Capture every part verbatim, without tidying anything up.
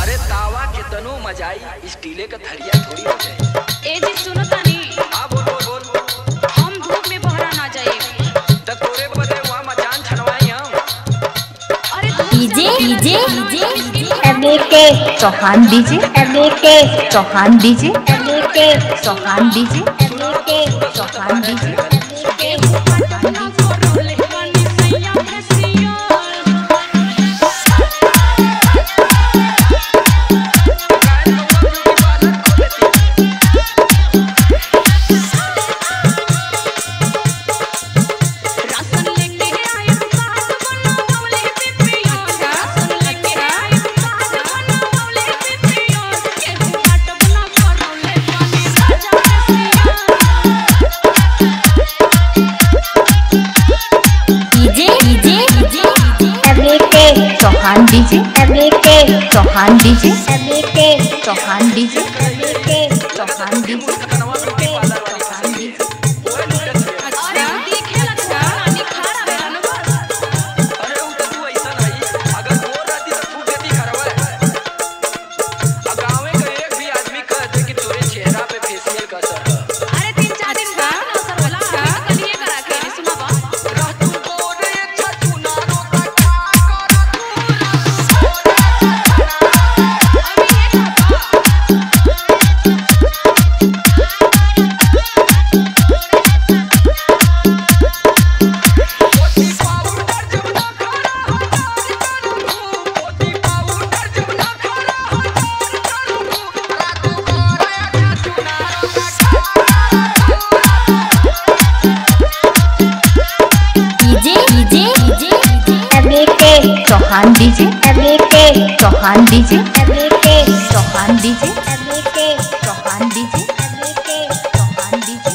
अरे तावा कितनो मजाई स्टीले का थरिया थोड़ी हो जाए। ए जी सुनो तानी। हां बोल बोल बोल। हम धूप में बहरा ना जाए त तोरे बदे वहां मचान छनवाई हम। अरे DJ DJ DJ ABK Chauhan DJ ABK Chauhan DJ ABK Chauhan DJ ABK Chauhan DJ Chauhan DJ ABK Chauhan DJ ABK Chauhan DJ ABK Chauhan DJ Chauhan DJ ABK Chauhan DJ ABK Chauhan DJ ABK Chauhan DJ ABK Chauhan DJ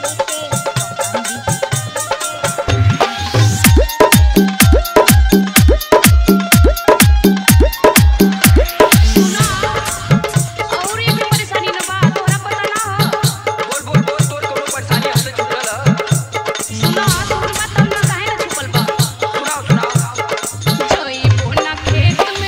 और ये परेशानी न बा तोरा पता ना हो। बोल बोल बोल तोर कोनो परेशानी हमसे छूटल ह। सुनो तोर बात हम ना काहे ना छुपल बा। सुनाओ सुनाओ। जोई बोना खेत में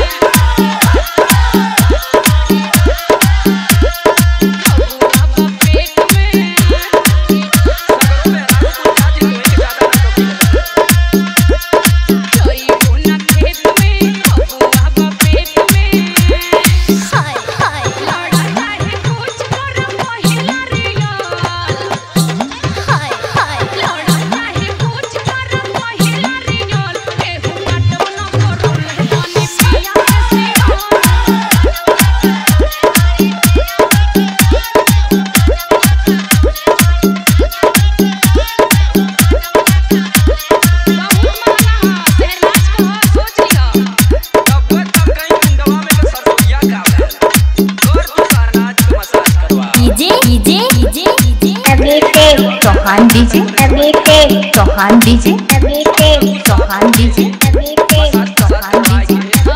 Chauhan DJ ABK Chauhan DJ ABK Chauhan DJ ABK Chauhan DJ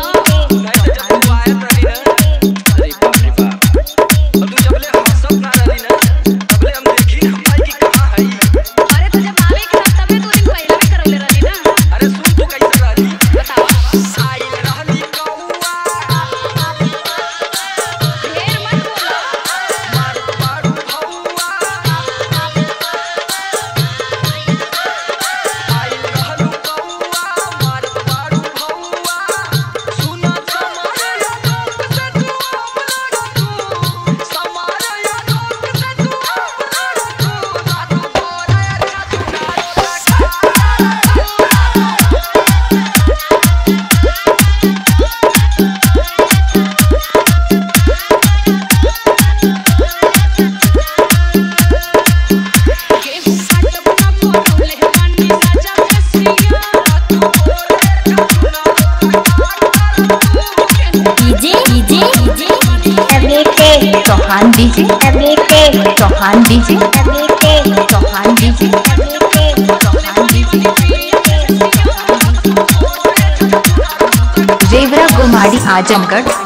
Chauhan DJ ABK Chauhan DJ ABK Chauhan DJ ABK Chauhan DJ जेवरा गुमाड़ी आजमगढ़।